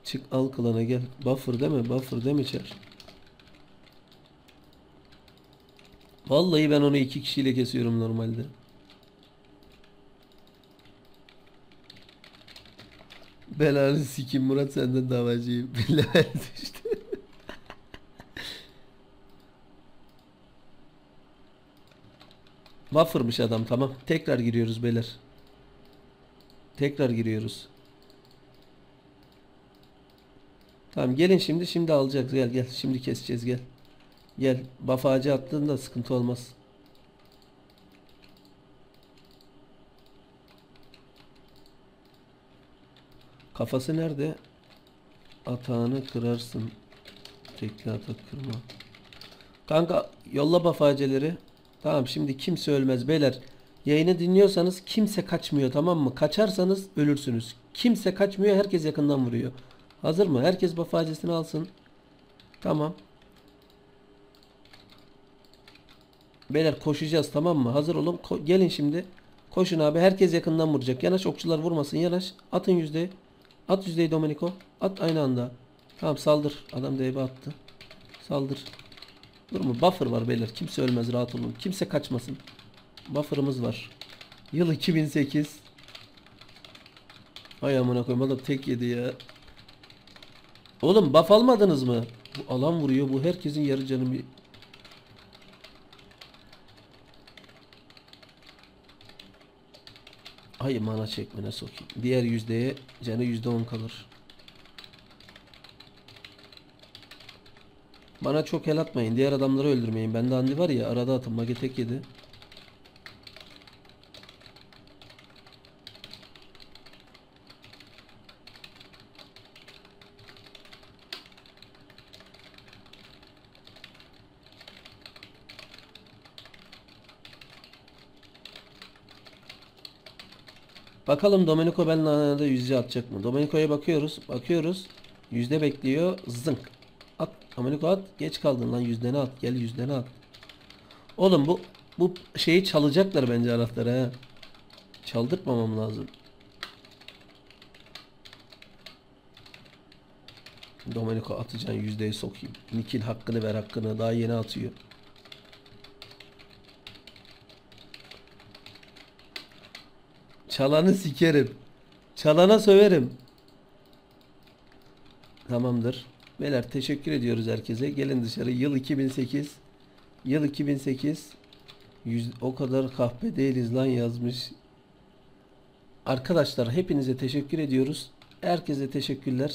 Çık al klana gel. Buffer değil mi? Buffer değil mi Çar? Vallahi ben onu 2 kişiyle kesiyorum normalde. Belanı sikim Murat, senden davacıyım. Billahi işte. Buffer'mış adam, tamam. Tekrar giriyoruz beyler. Tekrar giriyoruz. Tamam gelin şimdi alacağız. Gel gel şimdi keseceğiz gel. Gel buff ağacı attığında sıkıntı olmaz. Kafası nerede? Atağını kırarsın. Tekli atak kırma. Kanka yolla buff ağacıları. Tamam şimdi kimse ölmez beyler. Yayını dinliyorsanız kimse kaçmıyor, tamam mı? Kaçarsanız ölürsünüz. Kimse kaçmıyor, herkes yakından vuruyor. Hazır mı? Herkes buff ağacısını alsın. Tamam. Beyler koşacağız, tamam mı? Hazır olun. Gelin şimdi. Koşun abi. Herkes yakından vuracak. Yanaş, okçular vurmasın. Yanaş. Atın yüzdeyi. At yüzdeyi Domenico. At aynı anda. Tamam saldır. Adam DB attı. Saldır. Dur mu? Buffer var beyler. Kimse ölmez, rahat olun. Kimse kaçmasın. Buffer'ımız var. Yıl 2008. Ay amına koyayım, adam tek yedi ya. Oğlum buff almadınız mı? Bu alan vuruyor. Bu herkesin yarı canı bir... Ay mana çekmene sokayım. Diğer yüzdeye canı %10 kalır. Bana çok el atmayın. Diğer adamları öldürmeyin. Bende Andi var ya, arada atın. Mage tek yedi. Bakalım Domenico benimle arada yüzde atacak mı? Domenico'ya bakıyoruz. Bakıyoruz. Yüzde bekliyor. Zınk. At. Domenico at. Geç kaldın lan, yüzdeni at. Gel yüzdeni at. Oğlum bu şeyi çalacaklar bence, anahtarı ha. Çaldırtmamam lazım. Domenico atacaksın, yüzdeyi sokayım. Nikil hakkını ver, hakkını. Daha yeni atıyor. Çalanı sikerim. Çalana söverim. Tamamdır. Beyler teşekkür ediyoruz herkese. Gelin dışarı. Yıl 2008. Yıl 2008. O kadar kahpe değiliz lan yazmış. Arkadaşlar hepinize teşekkür ediyoruz. Herkese teşekkürler.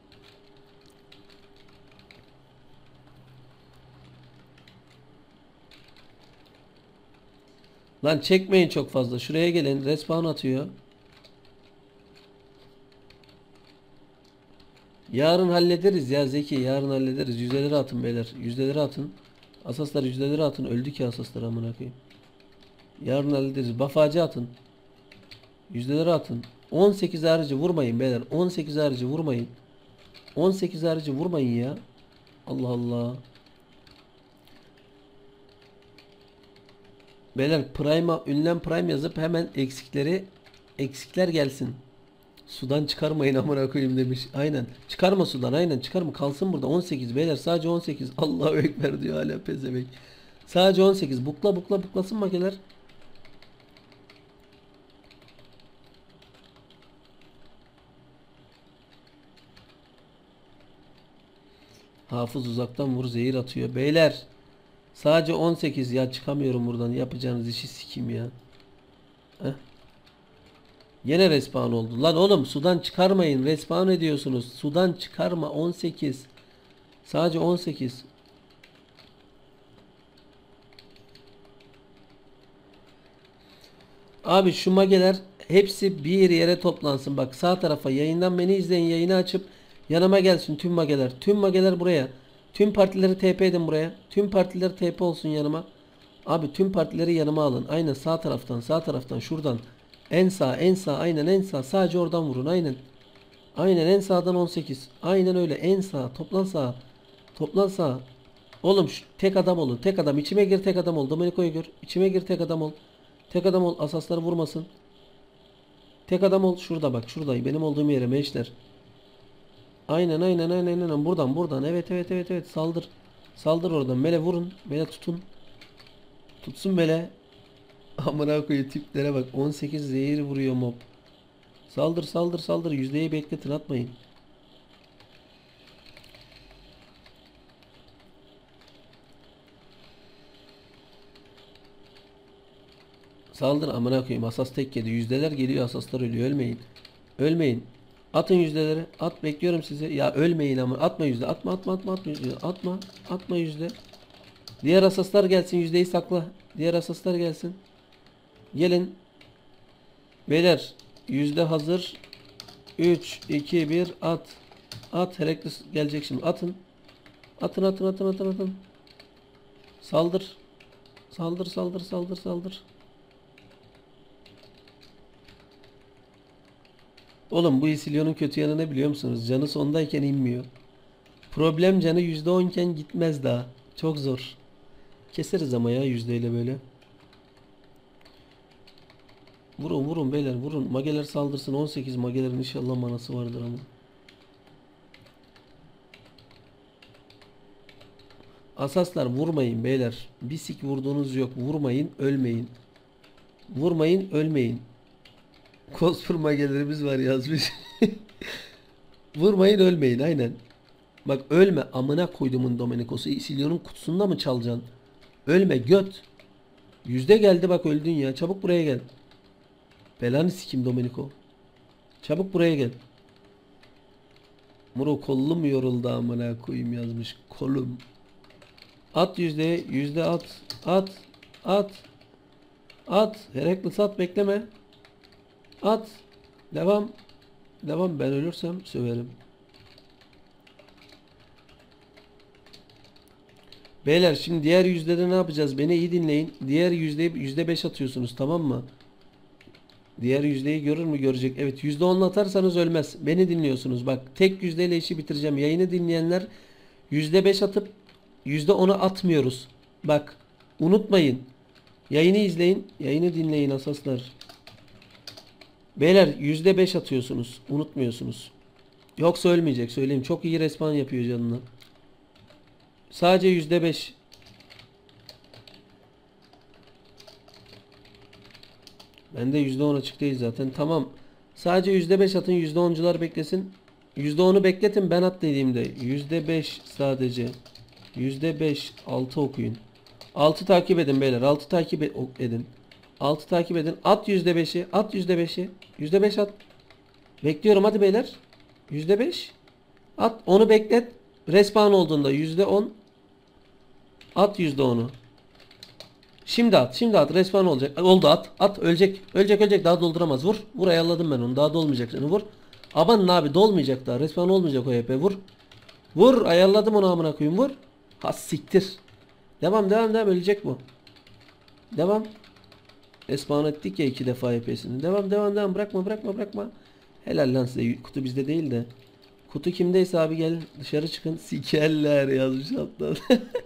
Lan çekmeyin çok fazla. Şuraya gelin. Respawn atıyor. Yarın hallederiz ya Zeki. Yarın hallederiz. Yüzdeleri atın beyler. Yüzdeleri atın. Asaslar yüzdeleri atın. Öldü ki asaslar, amına koyayım. Yarın hallederiz. Bafacı atın. Yüzdeleri atın. 18 harici vurmayın beyler. 18 harici vurmayın. 18 harici vurmayın ya. Allah Allah. Beyler Prime'a ünlem Prime yazıp hemen eksikler gelsin. Sudan çıkarmayın amına koyayım demiş. Aynen. Çıkarma sudan, aynen çıkarma. Kalsın burada 18 beyler, sadece 18. Allahu ekber diyor hala pezevenk. Sadece 18. Buklasın makineler. Hafız uzaktan vur, zehir atıyor. Beyler sadece 18 ya, çıkamıyorum buradan. Yapacağınız işi sikim ya. Heh. Yine respawn oldu. Lan oğlum sudan çıkarmayın. Respawn ediyorsunuz. Sudan çıkarma. 18. Sadece 18. Abi şu mageler hepsi bir yere toplansın. Bak sağ tarafa, yayından beni izleyin. Yayını açıp yanıma gelsin tüm mageler. Tüm mageler buraya. Tüm partileri TP edin buraya. Tüm partiler TP olsun yanıma. Abi tüm partileri yanıma alın. Aynen sağ taraftan, sağ taraftan, şuradan. En sağ, en sağ, aynen en sağ. Sadece oradan vurun, aynen. Aynen en sağdan 18. Aynen öyle en sağ. Toplan sağ. Toplan sağ. Oğlum şu, tek adam olun. Tek adam. İçime gir, tek adam ol. Domenico'yu gör. İçime gir, tek adam ol. Tek adam ol. Asasları vurmasın. Tek adam ol. Şurada bak. Şurada. Benim olduğum yere meşler. Aynen aynen aynen aynen. Buradan buradan. Evet evet evet evet. Saldır. Saldır oradan. Mele vurun. Mele tutun. Tutsun mele. Amına koyayım tiplere bak. 18 zehir vuruyor mob. Saldır saldır saldır. Yüzdeyi bekletin atmayın. Saldır amına koyayım. Asas tek yedi. Yüzdeler geliyor. Asaslar ölüyor. Ölmeyin. Ölmeyin. Atın yüzdeleri. At bekliyorum sizi. Ya ölmeyin ama. Atma yüzde. Atma atma atma atma yüzde. Atma. Atma yüzde. Diğer asaslar gelsin. Yüzdeyi sakla. Diğer asaslar gelsin. Gelin. Beyler. Yüzde hazır. 3, 2, 1 at. At. Herakles gelecek şimdi. Atın. Atın atın atın atın atın. Saldır. Saldır saldır saldır saldır. Oğlum bu Isilyon'un kötü yanı ne biliyor musunuz? Canı sondayken inmiyor. Problem canı %10 iken gitmez daha. Çok zor. Keseriz ama ya yüzdeyle böyle. Vurun vurun beyler vurun. Mageler saldırsın. 18 magelerin inşallah manası vardır ama. Asaslar vurmayın beyler. Bir sik vurduğunuz yok. Vurmayın ölmeyin. Vurmayın ölmeyin. Cosper magelerimiz var yazmış. Vurmayın ölmeyin aynen. Bak ölme amına koydumun Domenikosu. Isilyon'un kutusunda mı çalacaksın? Ölme göt. Yüzde geldi bak öldün ya. Çabuk buraya gel. Belanı sikim Domeniko. Çabuk buraya gel. Muro kollum yoruldu amına koyayım yazmış. Kolum. At yüzdeye. Yüzde at. At. At. At. Herakles at bekleme. At. Devam. Devam ben ölürsem söverim. Beyler şimdi diğer yüzdede ne yapacağız? Beni iyi dinleyin. Diğer yüzdeyi %5 atıyorsunuz tamam mı? Diğer yüzdeyi görür mü? Görecek. Evet %10 atarsanız ölmez. Beni dinliyorsunuz. Bak tek yüzdeyle işi bitireceğim. Yayını dinleyenler %5 atıp %10'a atmıyoruz. Bak unutmayın. Yayını izleyin. Yayını dinleyin asaslar. Beyler %5 atıyorsunuz. Unutmuyorsunuz. Yoksa ölmeyecek söyleyeyim. Çok iyi respawn yapıyor canına. Sadece %5. Bende %10 açık değil zaten. Tamam. Sadece %5 atın. %10'cular beklesin. %10'u bekletin ben at dediğimde. %5 sadece. %5 6 okuyun. 6 takip edin beyler. 6 takip edin. 6 takip edin. At %5'i. At %5'i. %5 at. Bekliyorum hadi beyler. %5. At. Onu beklet. Respawn olduğunda %10. At %10'u. Şimdi at. Şimdi at. Respawn olacak. Oldu at. At. Ölecek. Ölecek ölecek. Daha dolduramaz. Vur. Vur ayarladım ben onu. Daha dolmayacak seni. Vur. Aman abi dolmayacak daha. Respawn olmayacak o HP. Vur. Vur. Ayarladım onu amına koyayım. Vur. Ha siktir. Devam devam devam. Ölecek bu. Devam. Respawn ettik ya 2 defa HP'sini. Devam devam devam. Bırakma bırakma bırakma. Helal lan size. Kutu bizde değil de. Kutu kimdeyse abi gel dışarı çıkın. Sikerler yazmış alttan.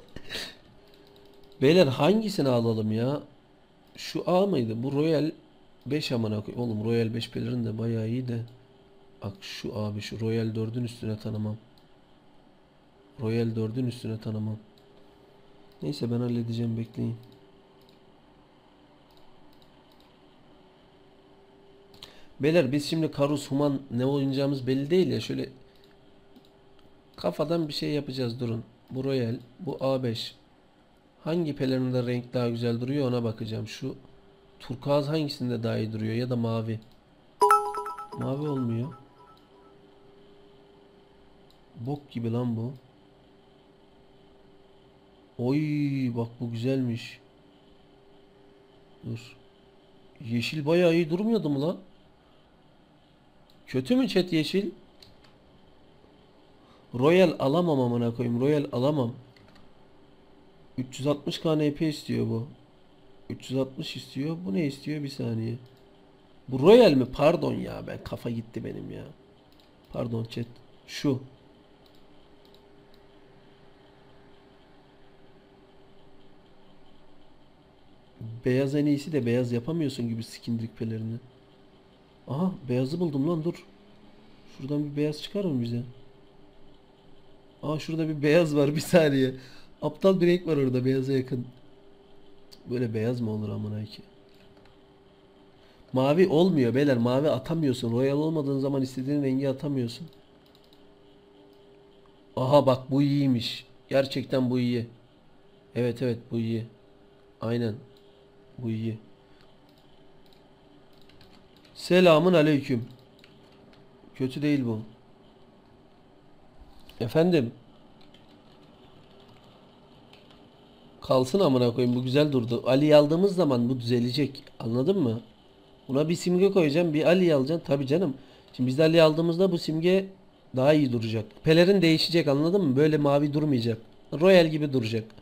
Beyler hangisini alalım ya? Şu A mıydı? Bu Royal 5 amına koyayım. Oğlum Royal 5 pelerin de bayağı iyi de. Bak şu abi şu Royal 4'ün üstüne tanımam. Royal 4'ün üstüne tanımam. Neyse ben halledeceğim bekleyin. Beyler biz şimdi Karus Human ne oynayacağımız belli değil ya. Şöyle kafadan bir şey yapacağız durun. Bu Royal, bu A5. Hangi pelerinde renk daha güzel duruyor ona bakacağım. Şu turkuaz hangisinde daha iyi duruyor ya da mavi. Mavi olmuyor. Bok gibi lan bu. Oy bak bu güzelmiş. Dur. Yeşil bayağı iyi durmuyordu mu lan? Kötü mü chat yeşil? Royal alamam amına koyayım. Royal alamam. 360 KNP istiyor bu. 360 istiyor. Bu ne istiyor? Bir saniye. Bu Royal mi? Pardon ya. Ben kafa gitti benim ya. Pardon chat. Şu. Beyaz en iyisi de beyaz yapamıyorsun gibi skin rükpelerini. Aha beyazı buldum lan dur. Şuradan bir beyaz çıkar mı bize? Aa şurada bir beyaz var bir saniye. Aptal bir renk var orada beyaza yakın. Böyle beyaz mı olur amına ki? Mavi olmuyor beyler. Mavi atamıyorsun. Royal olmadığın zaman istediğin rengi atamıyorsun. Aha bak bu iyiymiş. Gerçekten bu iyi. Evet evet bu iyi. Aynen. Bu iyi. Selamun aleyküm. Kötü değil bu. Efendim. Kalsın amına koyayım bu güzel durdu. Ali'yi aldığımız zaman bu düzelecek. Anladın mı? Buna bir simge koyacağım. Bir Ali'yi alacaksın. Tabii canım. Şimdi biz de Ali'yi aldığımızda bu simge daha iyi duracak. Pelerin değişecek anladın mı? Böyle mavi durmayacak. Royal gibi duracak.